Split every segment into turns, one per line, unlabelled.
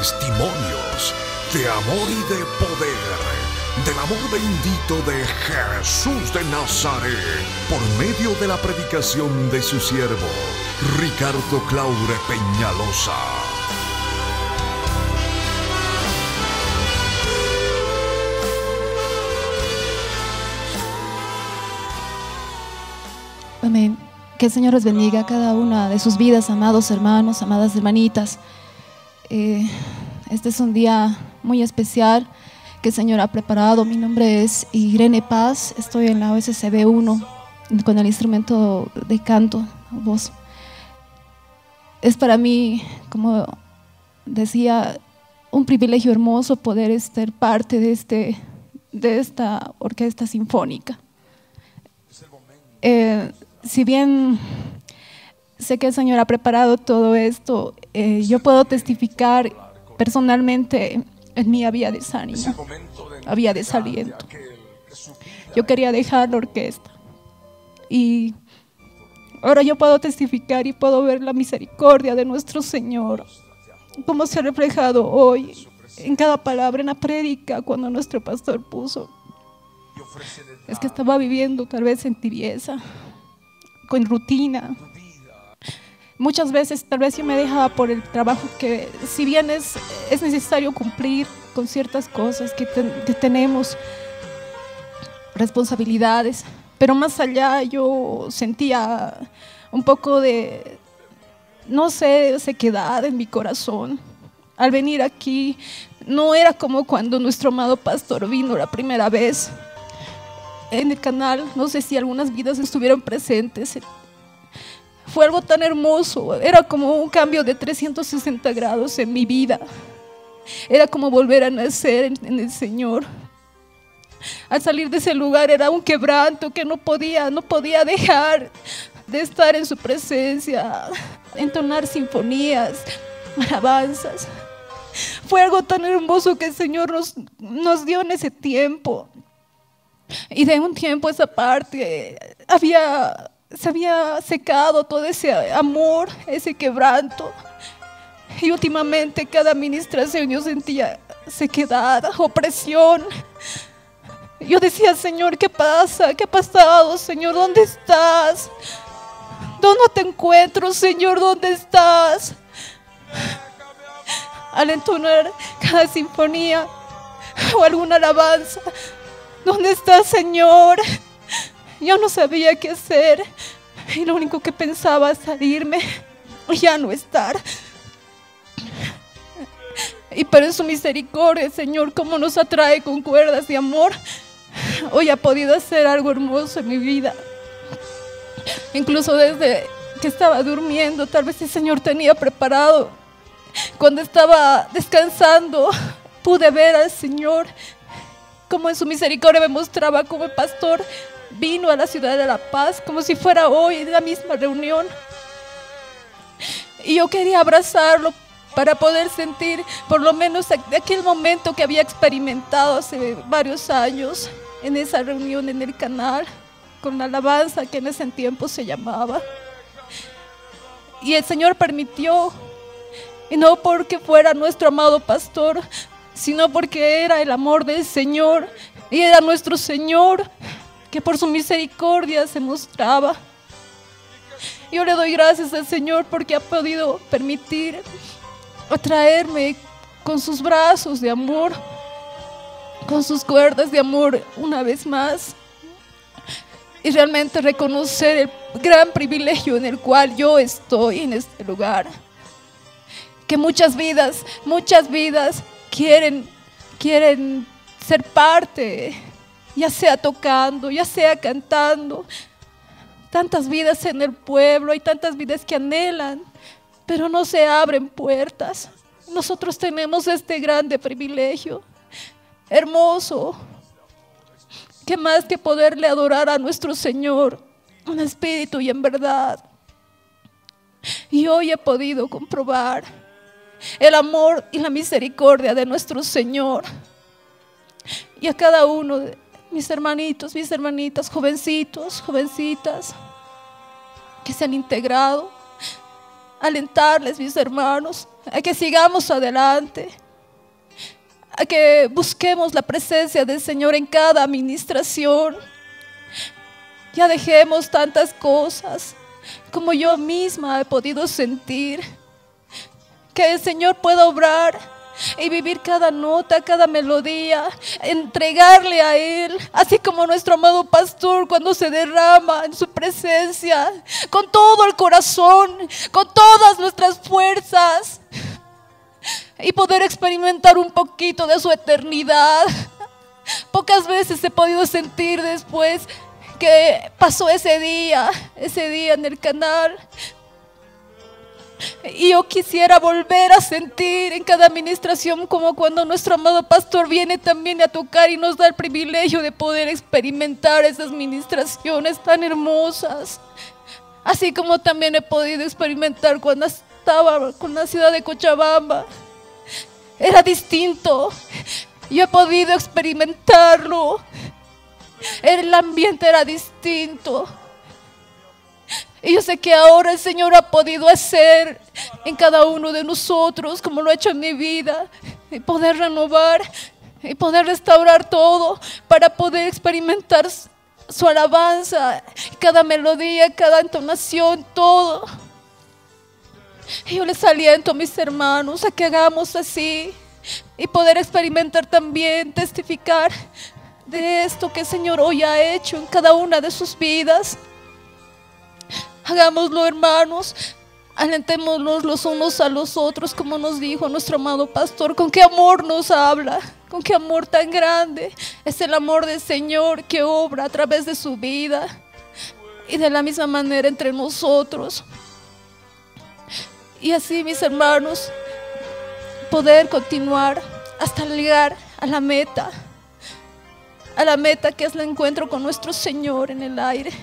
testimonios de amor y de poder, del amor bendito de Jesús de Nazaret, por medio de la predicación de su siervo, Ricardo Claure Peñalosa.
Amén. Que el Señor les bendiga a cada una de sus vidas, amados hermanos, amadas hermanitas. Este es un día muy especial que el Señor ha preparado. Mi nombre es Irene Paz, estoy en la OSCB 1 con el instrumento de canto, voz. Es para mí, como decía, un privilegio hermoso poder ser parte de esta orquesta sinfónica. Si bien sé que el Señor ha preparado todo esto, yo puedo testificar personalmente en mí había desánimo, había desaliento. Yo quería dejar la orquesta y ahora yo puedo testificar y puedo ver la misericordia de nuestro Señor, cómo se ha reflejado hoy en cada palabra en la prédica cuando nuestro pastor puso. Es que estaba viviendo tal vez en tibieza, con rutina. Muchas veces tal vez yo me dejaba por el trabajo que, si bien es necesario cumplir con ciertas cosas que tenemos, responsabilidades, pero más allá yo sentía un poco de, no sé, sequedad en mi corazón. Al venir aquí no era como cuando nuestro amado pastor vino la primera vez en el canal. No sé si algunas vidas estuvieron presentes. Fue algo tan hermoso, era como un cambio de 360 grados en mi vida. Era como volver a nacer en el Señor. Al salir de ese lugar era un quebranto que no podía dejar de estar en su presencia, entonar sinfonías, alabanzas. Fue algo tan hermoso que el Señor nos dio en ese tiempo. Y de un tiempo a esa parte se había secado todo ese amor, ese quebranto. Y últimamente cada administración yo sentía sequedad, opresión. Yo decía, Señor, ¿qué pasa? ¿Qué ha pasado, Señor? ¿Dónde estás? ¿Dónde te encuentro, Señor? ¿Dónde estás? Al entonar cada sinfonía o alguna alabanza, ¿dónde estás, Señor? Yo no sabía qué hacer y lo único que pensaba es salirme y ya no estar. Y por su misericordia, Señor, cómo nos atrae con cuerdas de amor, hoy ha podido hacer algo hermoso en mi vida. Incluso desde que estaba durmiendo, tal vez el Señor tenía preparado. Cuando estaba descansando, pude ver al Señor como en su misericordia me mostraba como el pastor vino a la ciudad de La Paz, como si fuera hoy la misma reunión. Y yo quería abrazarlo para poder sentir por lo menos aquel momento que había experimentado hace varios años en esa reunión en el canal, con la alabanza que en ese tiempo se llamaba. Y el Señor permitió, y no porque fuera nuestro amado pastor, sino porque era el amor del Señor y era nuestro Señor que por su misericordia se mostraba. Yo le doy gracias al Señor porque ha podido permitir atraerme con sus brazos de amor, con sus cuerdas de amor una vez más, y realmente reconocer el gran privilegio en el cual yo estoy en este lugar. Que muchas vidas quieren ser parte, ya sea tocando, ya sea cantando. Tantas vidas en el pueblo, hay tantas vidas que anhelan, pero no se abren puertas. Nosotros tenemos este grande privilegio, hermoso, que más que poderle adorar a nuestro Señor en espíritu y en verdad. Y hoy he podido comprobar el amor y la misericordia de nuestro Señor. Y a cada uno de mis hermanitos, mis hermanitas, jovencitos, jovencitas que se han integrado, alentarles, mis hermanos, a que sigamos adelante, a que busquemos la presencia del Señor en cada administración. Ya dejemos tantas cosas, como yo misma he podido sentir, que el Señor pueda obrar y vivir cada nota, cada melodía, entregarle a Él, así como nuestro amado pastor cuando se derrama en su presencia, con todo el corazón, con todas nuestras fuerzas, y poder experimentar un poquito de su eternidad. Pocas veces he podido sentir después que pasó ese día en el canal. Y yo quisiera volver a sentir en cada administración como cuando nuestro amado pastor viene también a tocar y nos da el privilegio de poder experimentar esas ministraciones tan hermosas. Así como también he podido experimentar cuando estaba con la ciudad de Cochabamba. Era distinto. Yo he podido experimentarlo. El ambiente era distinto. Y yo sé que ahora el Señor ha podido hacer en cada uno de nosotros, como lo ha hecho en mi vida, y poder renovar y poder restaurar todo para poder experimentar su alabanza, cada melodía, cada entonación, todo. Y yo les aliento a mis hermanos a que hagamos así y poder experimentar también, testificar de esto que el Señor hoy ha hecho en cada una de sus vidas. Hagámoslo, hermanos, alentémonos los unos a los otros, como nos dijo nuestro amado pastor. Con qué amor nos habla, con qué amor tan grande es el amor del Señor que obra a través de su vida, y de la misma manera entre nosotros. Y así, mis hermanos, poder continuar hasta llegar a la meta que es el encuentro con nuestro Señor en el aire.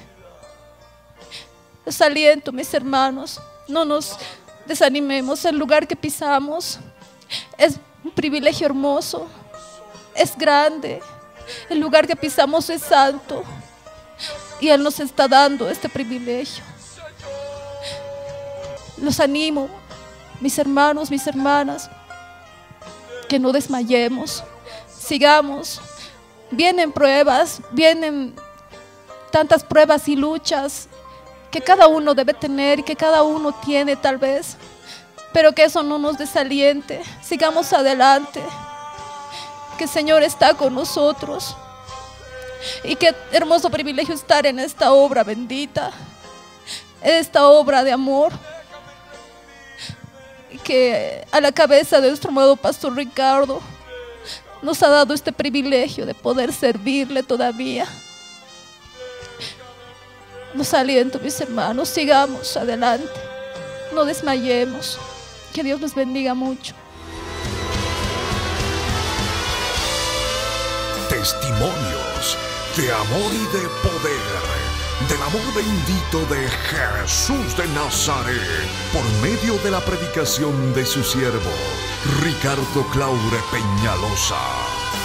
Les aliento, mis hermanos, no nos desanimemos. El lugar que pisamos es un privilegio hermoso, es grande. El lugar que pisamos es santo y Él nos está dando este privilegio. Los animo, mis hermanos, mis hermanas, que no desmayemos, sigamos. Vienen pruebas, vienen tantas pruebas y luchas que cada uno debe tener y que cada uno tiene tal vez, pero que eso no nos desaliente. Sigamos adelante, que el Señor está con nosotros, y qué hermoso privilegio estar en esta obra bendita, en esta obra de amor, que a la cabeza de nuestro amado pastor Ricardo nos ha dado este privilegio de poder servirle todavía. Los aliento, mis hermanos, sigamos adelante, no desmayemos. Que Dios los bendiga mucho.
Testimonios de amor y de poder, del amor bendito de Jesús de Nazaret, por medio de la predicación de su siervo Ricardo Claure Peñalosa.